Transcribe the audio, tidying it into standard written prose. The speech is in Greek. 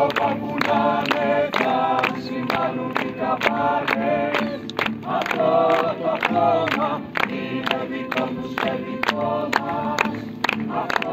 όπα πουλάνε θα συμβάλλουν οι καβάλες. Αυτό το χώμα είναι δικό τους και δικό μας.